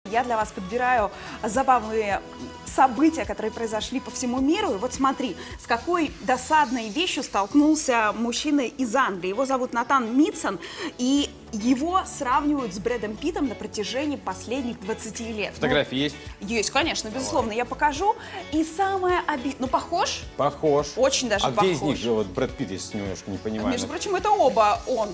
Я для вас подбираю забавные события, которые произошли по всему миру. И вот смотри, с какой досадной вещью столкнулся мужчина из Англии. Его зовут Натан Митсон, и его сравнивают с Брэдом Питтом на протяжении последних 20 лет. Фотографии есть? Есть, конечно, безусловно. Я покажу. И самое обидное... Ну, похож? Похож. Очень даже похож. А где из них вот Брэд Питт, если немножко не понимаю? Между прочим, это оба он.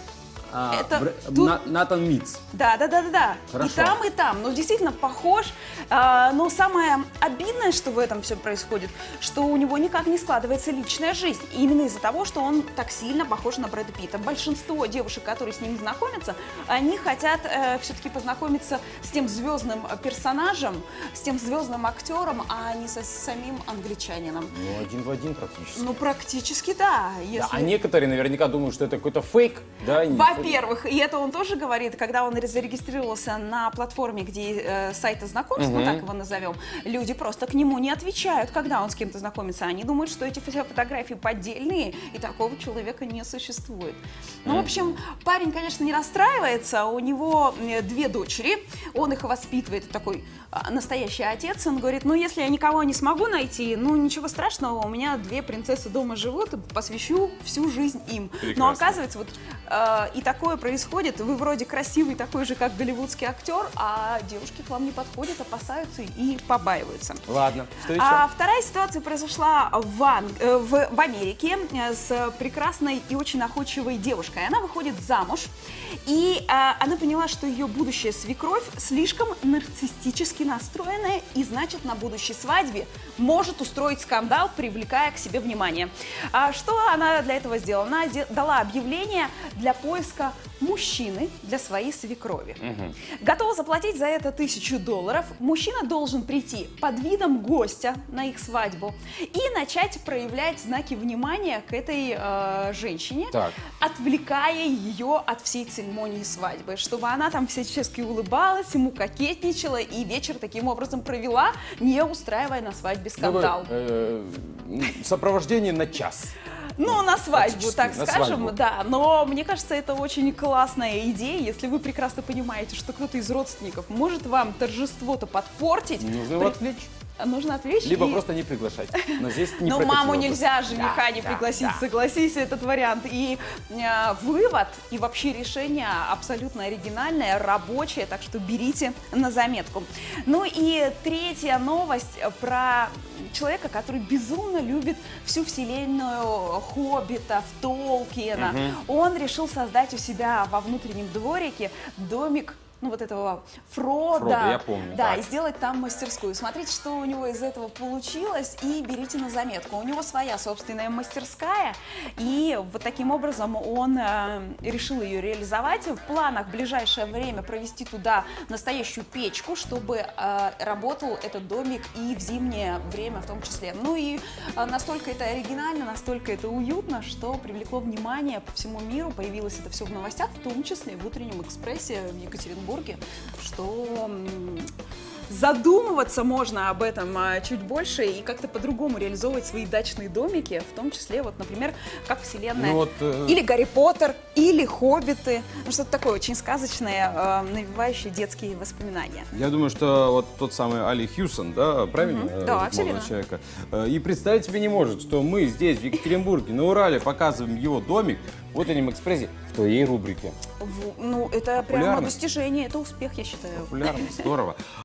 Натан Митц. Да. Хорошо. И там. Ну, действительно похож. Но самое обидное, что в этом все происходит, что у него никак не складывается личная жизнь. И именно из-за того, что он так сильно похож на Брэда Питта. Большинство девушек, которые с ним знакомятся, они хотят все-таки познакомиться с тем звездным персонажем, с тем звездным актером, а не со самим англичанином. Ну, один в один практически. Ну, практически, да. Да, а некоторые наверняка думают, что это какой-то фейк, да? Во-первых, и это он тоже говорит, когда он зарегистрировался на платформе, где сайты знакомств, мы так его назовем, люди просто к нему не отвечают, когда он с кем-то знакомится. Они думают, что эти фотографии поддельные, и такого человека не существует. Ну, в общем, парень, конечно, не расстраивается, у него 2 дочери, он их воспитывает, такой настоящий отец. Он говорит, ну, если я никого не смогу найти, ну, ничего страшного, у меня 2 принцессы дома живут, посвящу всю жизнь им. Прекрасно. Но оказывается, вот и такое происходит, вы вроде красивый, такой же, как голливудский актер, а девушки к вам не подходят, опасаются и побаиваются. Ладно, что еще? А вторая ситуация произошла в Америке с прекрасной и очень находчивой девушкой. Она выходит замуж, и она поняла, что ее будущая свекровь слишком нарциссически настроенная, и значит, на будущей свадьбе может устроить скандал, привлекая к себе внимание. А что она для этого сделала? Она дала объявление для поиска мужчины для своей свекрови. Готова заплатить за это $1000. Мужчина должен прийти под видом гостя на их свадьбу и начать проявлять знаки внимания к этой женщине, отвлекая ее от всей церемонии свадьбы, чтобы она там всячески улыбалась, ему кокетничала и вечер таким образом провела, не устраивая на свадьбе скандал. Сопровождение на час. Ну, на свадьбу, так на скажем, свадьбу. да. Но мне кажется, это очень классная идея, если вы прекрасно понимаете, что кто-то из родственников может вам торжество-то подпортить. Нужно его отвлечь. Нужно отвлечь. Либо просто не приглашать. Но здесь не Но маму нельзя жениха не пригласить, да. согласись, этот вариант. И вывод, и вообще решение абсолютно оригинальное, рабочее, так что берите на заметку. Ну и третья новость про человека, который безумно любит всю вселенную хоббитов, Толкиена. Он решил создать у себя во внутреннем дворике домик, ну, вот этого Фродо, я помню, да, так. и сделать там мастерскую. Смотрите, что у него из этого получилось, и берите на заметку. У него своя собственная мастерская, и вот таким образом он решил ее реализовать. В планах в ближайшее время провести туда настоящую печку, чтобы работал этот домик и в зимнее время в том числе. Ну и настолько это оригинально, настолько это уютно, что привлекло внимание по всему миру. Появилось это все в новостях, в том числе в «Утреннем экспрессе» в Екатеринбурге, что задумываться можно об этом чуть больше и как-то по-другому реализовывать свои дачные домики, в том числе, вот, например, как вселенная, или Гарри Поттер, или Хоббиты, ну, что-то такое очень сказочное, навевающее детские воспоминания. Я думаю, что вот тот самый Али Хьюсон, да, правильно? Да, все верно. Человека, и представить себе не может, что мы здесь, в Екатеринбурге, на Урале, показываем его домик в «Утреннем экспрессе» в твоей рубрике. Ну, это прямо достижение, это успех, я считаю. Популярно, здорово.